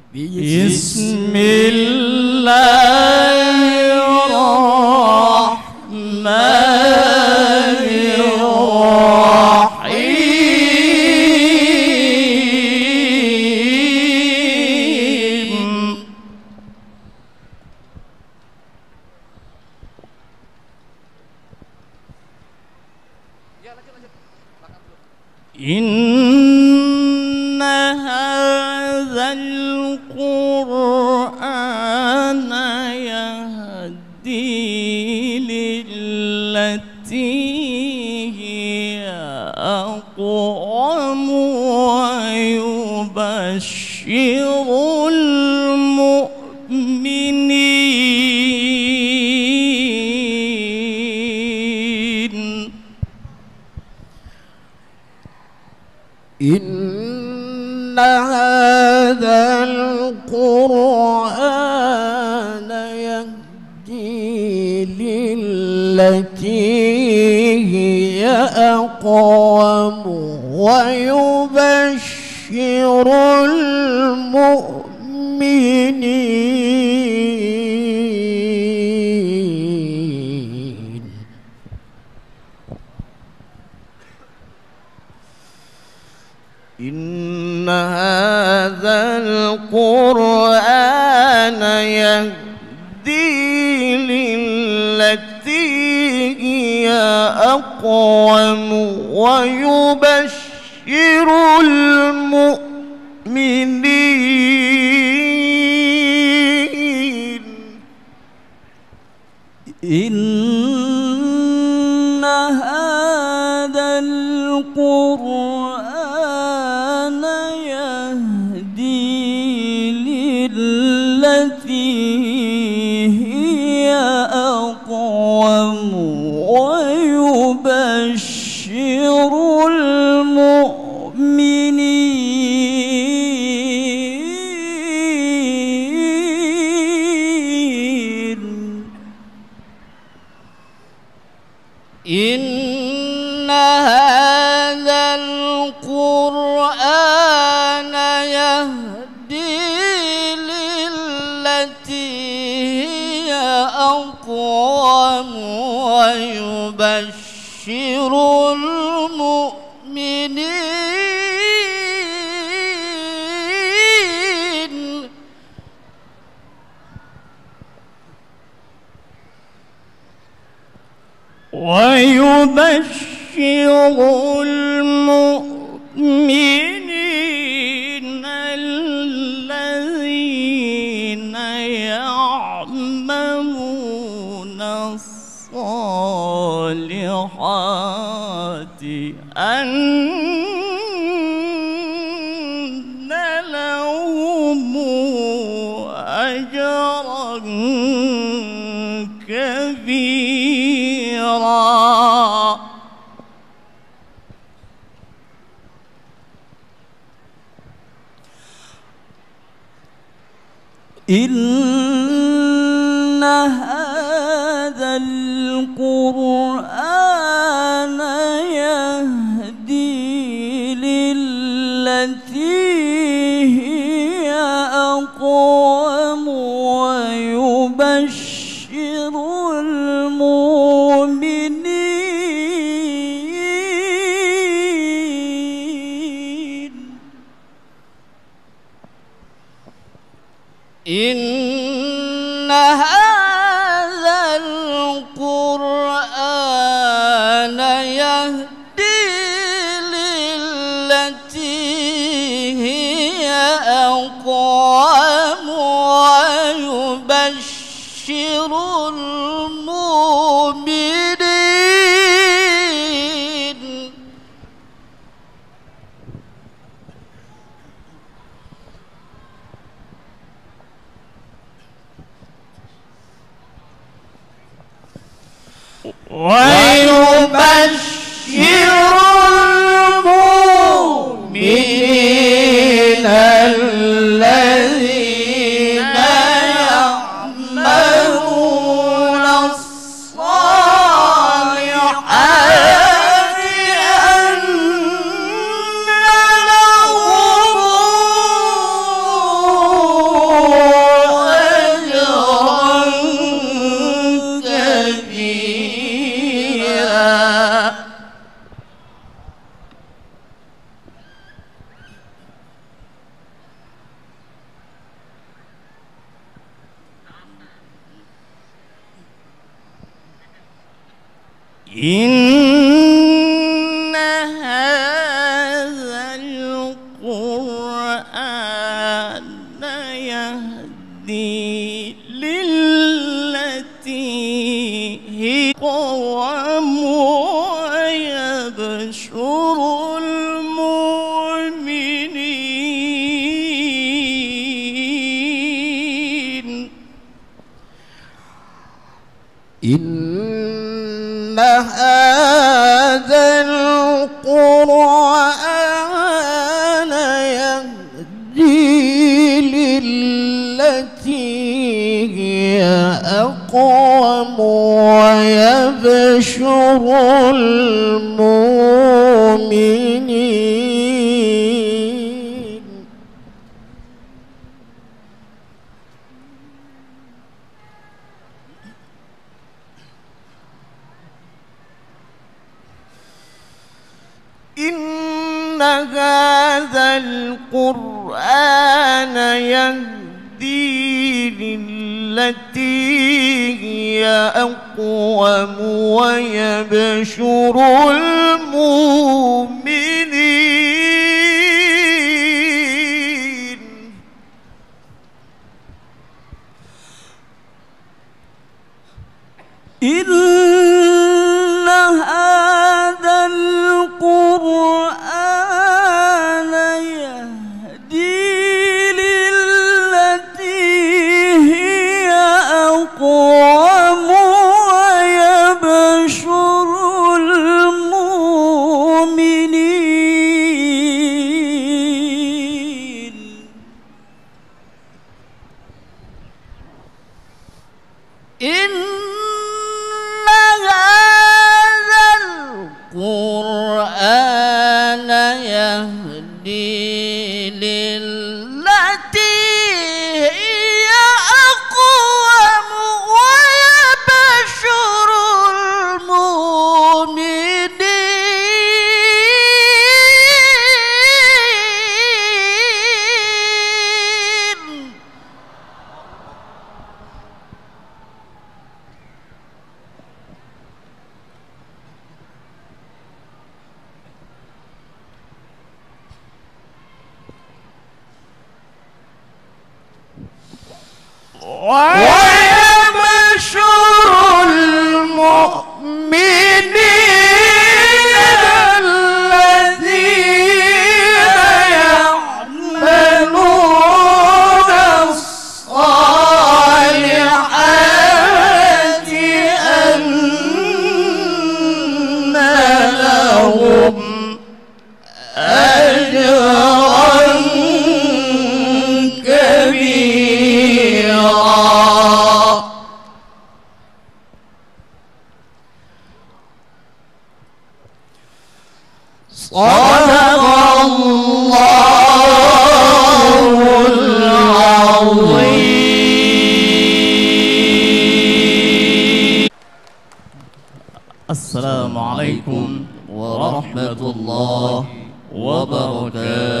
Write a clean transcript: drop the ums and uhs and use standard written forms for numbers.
بسم الله الرحمن الرحيم. إن هذا القرآن يهدي للتي هي أقوم ويبشر المؤمنين. إن هذا القرآن يهدي للتي هي أقوم ويبشر المؤمنين. إن هذا القرآن يهدي للتي هي أقوم ويبشر المؤمنين. إن هذا القرآن يهدي للتي هي أقوم ويبشر المؤمنين. إن هذا القرآن يهدي للتي هي أقوم ويبشر المؤمنين. ويبشر المؤمنين الذين يعملون الصالحات أن لهم أجرا كبيرا. إن هذا القرآن يهدي للتي هي أقوم ويبشر المؤمنين. إن هذا القرآن يهدي للتي هي أقوم ويبشر المؤمنين. ويبشر المؤمنين الذين يعملون الصالحات أن لهم إن هذا القرآن يهدي للتي هي أقوم ويبشر المؤمنين إن هذا القرآن يهدي للتي هي أقوم ويبشر المؤمنين إن هذا القرآن يهدي للتي هي أقوم ويبشر المؤمنين إن هذا القرآن يهدي للتي هي أقوم ويبشر المؤمنين إن هذا القرآن يهدي للتي هي أقوم ويبشر المؤمنين ويبشر المؤمنين الذين يعملون الصالحات أن لهم أجرا كبيرا صدق الله العظيم. السلام عليكم ورحمة الله وبركاته.